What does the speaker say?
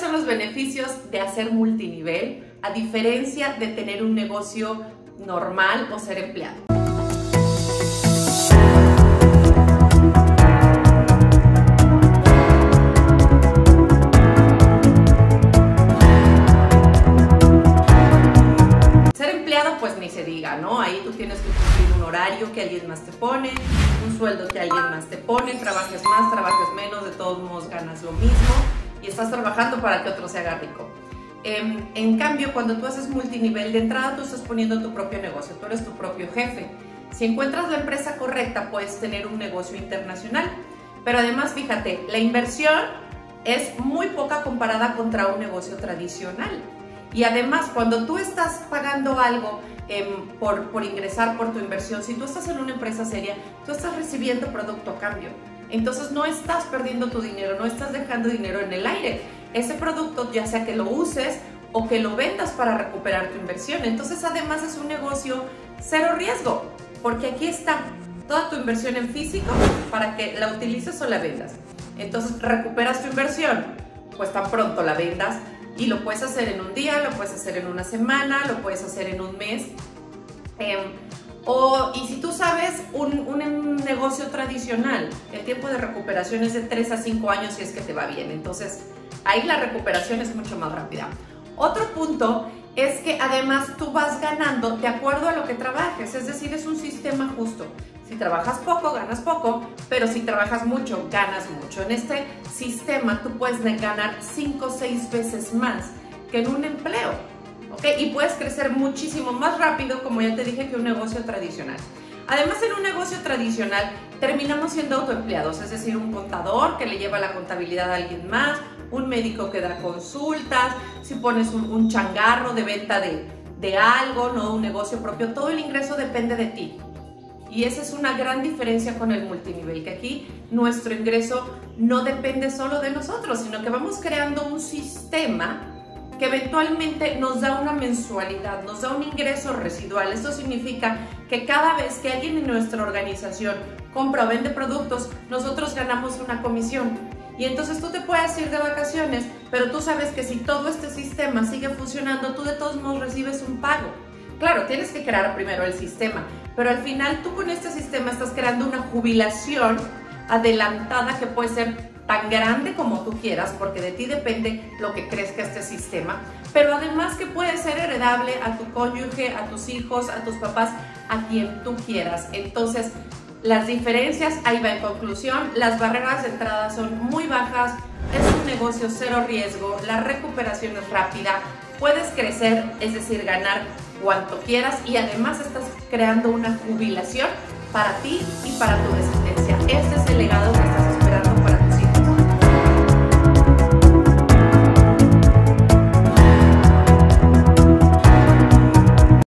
son los beneficios de hacer multinivel a diferencia de tener un negocio normal o ser empleado? Ser empleado, pues ni se diga, ¿no? Ahí tú tienes que cumplir un horario que alguien más te pone, un sueldo que alguien más te pone, trabajes más, trabajes menos, de todos modos ganas lo mismo y estás trabajando para que otro se haga rico. En cambio, cuando tú haces multinivel, de entrada tú estás poniendo tu propio negocio, tú eres tu propio jefe. Si encuentras la empresa correcta, puedes tener un negocio internacional. Pero además, fíjate, la inversión es muy poca comparada contra un negocio tradicional. Y además, cuando tú estás pagando algo por ingresar por tu inversión, si tú estás en una empresa seria, tú estás recibiendo producto a cambio. Entonces no estás perdiendo tu dinero, no estás dejando dinero en el aire. Ese producto, ya sea que lo uses o que lo vendas para recuperar tu inversión. Entonces además es un negocio cero riesgo, porque aquí está toda tu inversión en físico para que la utilices o la vendas. Entonces recuperas tu inversión, pues tan pronto la vendas, y lo puedes hacer en un día, lo puedes hacer en una semana, lo puedes hacer en un mes. Y si tú sabes, un negocio tradicional, el tiempo de recuperación es de 3 a 5 años si es que te va bien. Entonces, ahí la recuperación es mucho más rápida. Otro punto es que además tú vas ganando de acuerdo a lo que trabajes, es decir, es un sistema justo. Si trabajas poco, ganas poco, pero si trabajas mucho, ganas mucho. En este sistema tú puedes ganar 5 o 6 veces más que en un empleo. ¿Okay? Y puedes crecer muchísimo más rápido, como ya te dije, que un negocio tradicional. Además, en un negocio tradicional terminamos siendo autoempleados, es decir, un contador que le lleva la contabilidad a alguien más, un médico que da consultas, si pones un changarro de venta de algo, no un negocio propio, todo el ingreso depende de ti. Y esa es una gran diferencia con el multinivel, que aquí nuestro ingreso no depende solo de nosotros, sino que vamos creando un sistema que eventualmente nos da una mensualidad, nos da un ingreso residual. Esto significa que cada vez que alguien en nuestra organización compra o vende productos, nosotros ganamos una comisión. Y entonces tú te puedes ir de vacaciones, pero tú sabes que si todo este sistema sigue funcionando, tú de todos modos recibes un pago. Claro, tienes que crear primero el sistema, pero al final tú con este sistema estás creando una jubilación adelantada que puede ser tan grande como tú quieras, porque de ti depende lo que crezca este sistema, pero además que puede ser heredable a tu cónyuge, a tus hijos, a tus papás, a quien tú quieras. Entonces, las diferencias, ahí va en conclusión, las barreras de entrada son muy bajas, es un negocio cero riesgo, la recuperación es rápida, puedes crecer, es decir, ganar cuanto quieras, y además estás creando una jubilación para ti y para tu descendencia. Este es el legado que